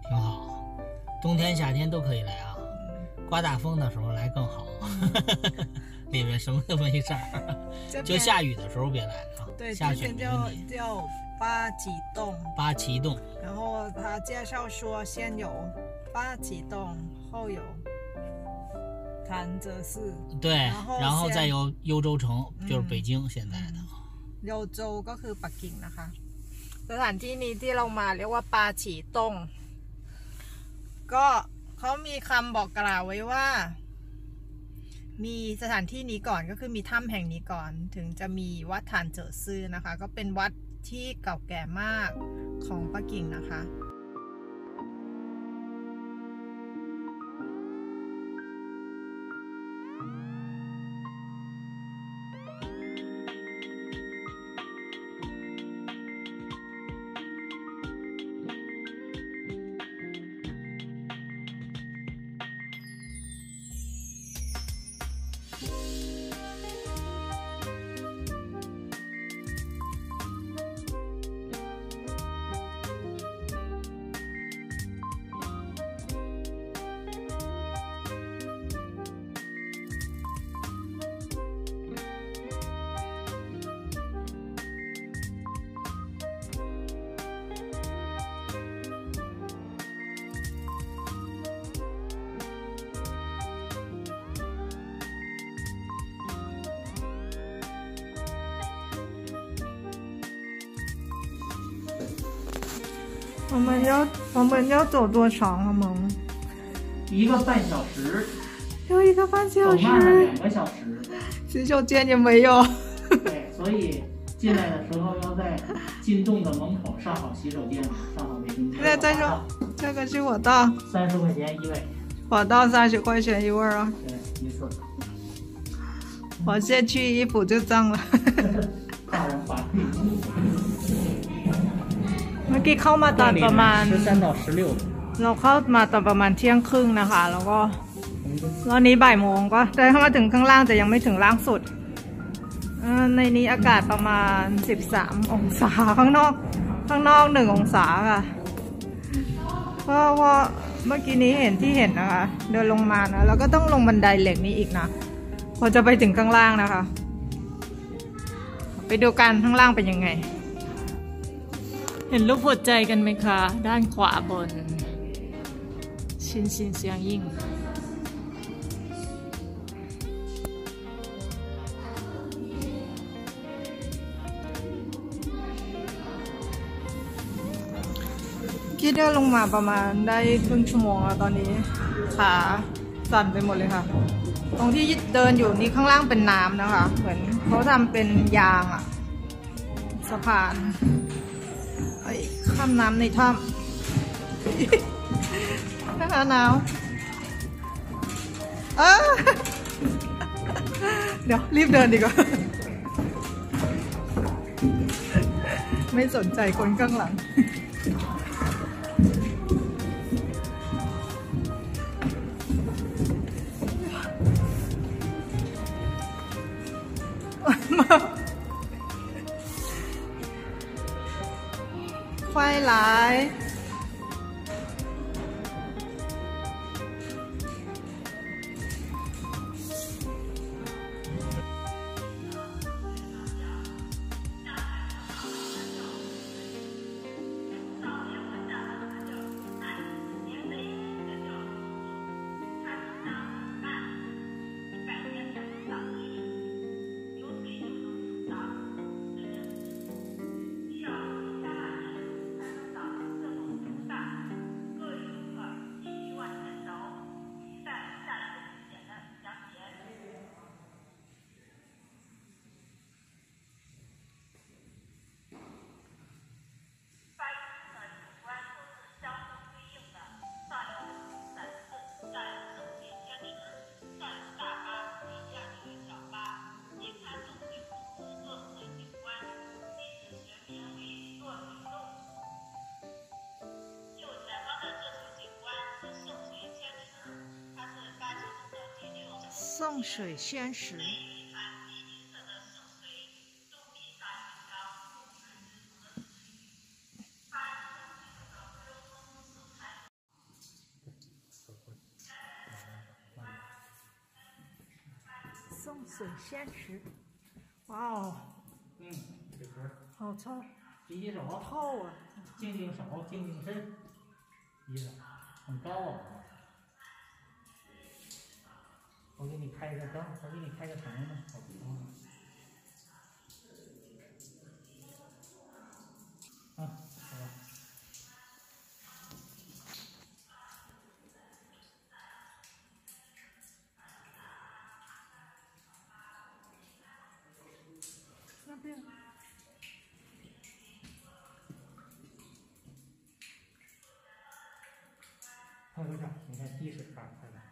挺好。冬天、夏天都可以来啊，刮大风的时候来更好。里面什么都没事儿，就下雨的时候别来啊。 对， 下雪没问题。 叫八旗洞。 八旗洞。 然后他介绍说，先有八旗洞，后有潭柘寺。 对，然后再有幽州城，就是北京现在的。 幽州ก็คือปักกิ่งนะคะสถานที่นี้ที่เรามาเรียกว่าปาฉีต้งก็เขามีคำบอกกล่าวไว้ว่ามีสถานที่นี้ก่อนก็คือมีถ้ำแห่งนี้ก่อนถึงจะมีวัดฐานเจ๋อซื่อนะคะก็เป็นวัดที่เก่าแก่มากของปักกิ่งนะคะ 我们要走多长啊？蒙 1个半小时， 要1个半小时， 走慢了2个小时。 洗手间也没有。 对，所以进来的时候要在进洞的门口上好洗手间，上好卫生间。 再说，这个是火道 ，30块钱1位。 火道30块钱1位啊。 对，一次。 我先去衣服就脏了。 怕人滑地。 เมื่อกี้เข้ามาตอนประมาณ 13到16 เราเข้ามาตอนประมาณเที่ยงครึ่งนะคะแล้วก็ตอนนี้บ่ายโมงก็ได้เข้ามาถึงข้างล่างแต่ยังไม่ถึงล่างสุดในนี้อากาศประมาณ13 องศาข้างนอก1 องศาค่ะเพราะว่าเมื่อกี้นี้เห็นนะคะเดินลงมานะแล้วก็ต้องลงบันไดเหล็กนี้อีกนะพอจะไปถึงข้างล่างนะคะไปดูกันข้างล่างเป็นยังไงเห็นรูปหัวใจกันไหมคะด้านขวาบนชินเซียงยิ่งคิดเดินลงมาประมาณได้ครึ่งชั่วโมงแล้วตอนนี้ขาสั่นไปหมดเลยค่ะตรงที่เดินอยู่นี่ข้างล่างเป็นน้ำนะคะเหมือนเขาทำเป็นยางอะสะพานข้ามน้ำในถ้ำนะคะหนาวเดี๋ยวรีบเดินดีกว่าไม่สนใจคนข้างหลัง快来送水仙石。 水仙池，哇哦， 这盆好臭， 洗洗手， 臭啊！ 净净手，净净身，衣裳很高啊。我给你开个灯，我给你开个灯呢，好不好？啊，好吧。 那边。 拍个照，你看滴水上拍的。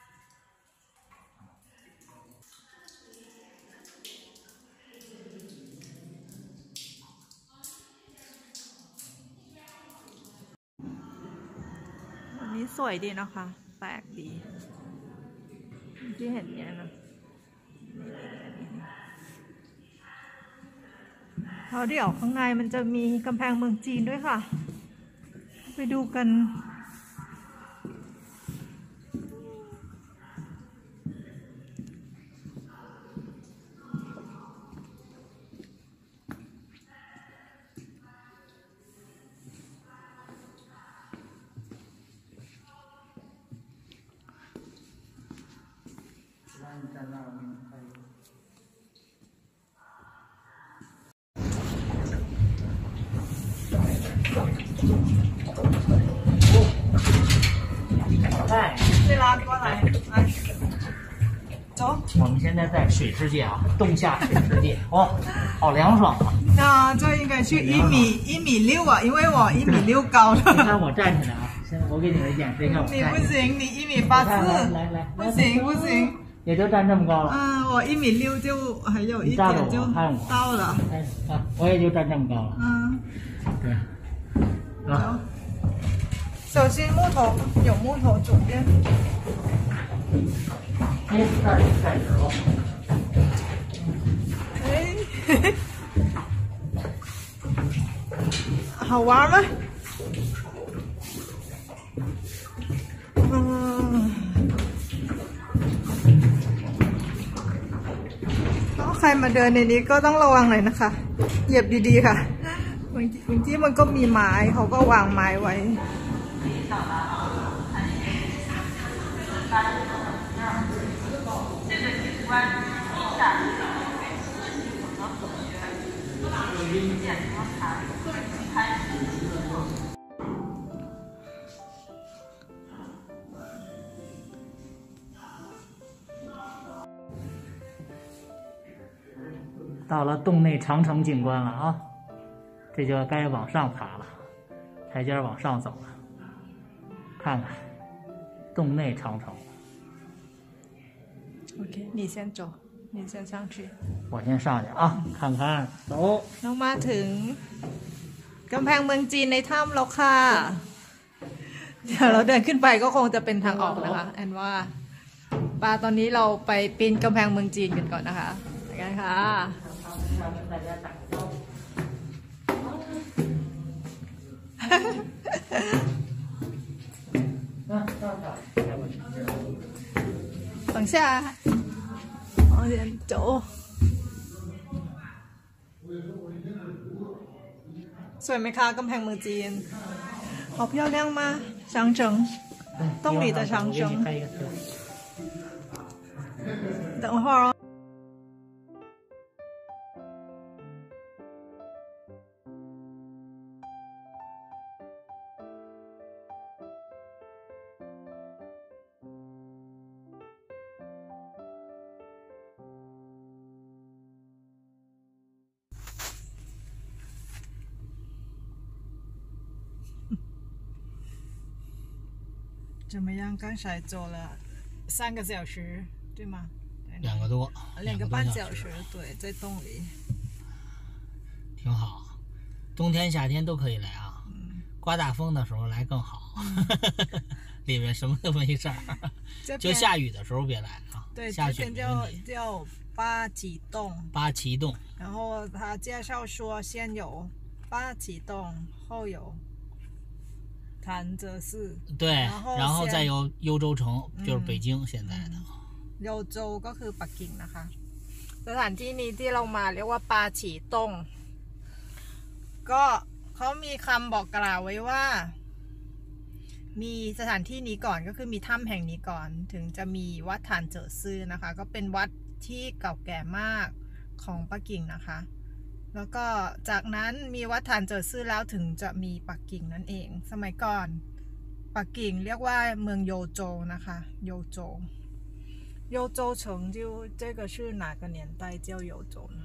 อันนี้สวยดีนะคะแปลกดีที่เห็นเนี้ยนะแล้วเดี๋ยวข้างในมันจะมีกำแพงเมืองจีนด้วยค่ะ ไปดูกัน这拉过来，来，走。 我们现在在水世界啊，洞下水世界，哦，好凉爽啊！ 那这应该是1.6米啊，因为我1.6米高你的。 看我站起来啊，现在我给你们演示一下我站起来。 你不行，你1.84米。 来， 不行不行。 也就站这么高了。 嗯，我1.6米就还有一点就到了。 啊，我也就站这么高了。 嗯， 对。啊。 小心木头，有木头左边。 哎，开始了。 哎，好玩吗？ใครมาเดินในนี้ก็ต้องระวังหน่อยนะคะเหยียบดีๆค่ะบางทีมันก็มีไม้เขาก็วางไม้ไว้到了洞内长城景观了啊，这就该往上爬了，台阶往上走了，看看洞内长城。 OK， 你先走，你先上去。 我先上去啊，看看，走。 เรามาถึงกำแพงเมืองจีนในถ้ำแล้วค่ะเดี๋ยวเราเดินขึ้นไปก็คงจะเป็นทางออกนะคะแอนว่าปาตอนนี้เราไปปีนกำแพงเมืองจีนกันก่อนนะคะไปกันค่ะ等下往前走สวยไหมคะกำแพงเมืองจีน好漂亮吗长城洞里的长城等会儿哦怎么样？刚才走了3个小时，对吗 ？2个多 ，2个半小时，对，在洞里， 挺好。冬天、夏天都可以来啊。刮大风的时候来更好，里面什么都没事儿。就下雨的时候别来啊。 对， 下雪叫八旗洞。 八旗洞。 然后他介绍说，先有八旗洞，后有潭柘寺， 对，然后再有幽州城，就是北京现在的。 幽州ก็คือปักกิ่งนะคะสถานที่นี้ที่เรามาเรียกว่าปาฉีตงก็เขามีคำบอกกล่าวไว้ว่า มีสถานที่นี้ก่อนก็คือมีถ้ำแห่งนี้ก่อนถึงจะมีวัดฐานเจ๋อซื่อนะคะก็เป็นวัดที่เก่าแก่มากของปักกิ่งนะคะแล้วก็จากนั้นมีวัดฐานเจ๋อซื่อแล้วถึงจะมีปักกิ่งนั่นเองสมัยก่อนปักกิ่งเรียกว่าเมืองโยโจนะคะโยโจ城就这个是哪个年代叫幽州呢？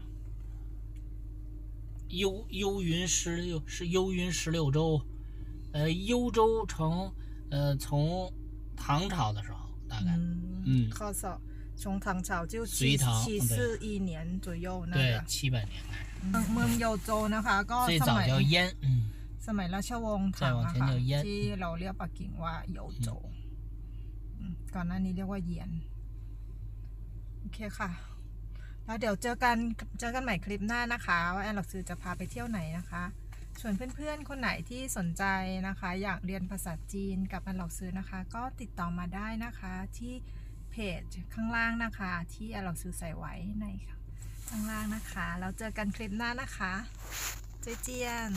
幽云16州，幽州城，从唐朝的时候大概， ข้อสอบ从唐朝就741年左右那对个 700年开始， เมืองโยโจนะคะก็最早叫燕， สมัยราชวงศ์ถังนะคะที่เราเรียกปักกิ่งว่าโยโจก่อนหน้านี้เรียกว่าเยียนโอเคค่ะแล้วเดี๋ยวเจอกันใหม่คลิปหน้านะคะว่าแอนหลักซื้อจะพาไปเที่ยวไหนนะคะส่วนเพื่อนๆคนไหนที่สนใจนะคะอยากเรียนภาษาจีนกับแอนหลักซื้อนะคะก็ติดต่อมาได้นะคะที่เพจข้างล่างนะคะที่แอนหลักซื้อใส่ไว้ในข้างล่างนะคะแล้วเจอกันคลิปหน้านะคะเจเจียน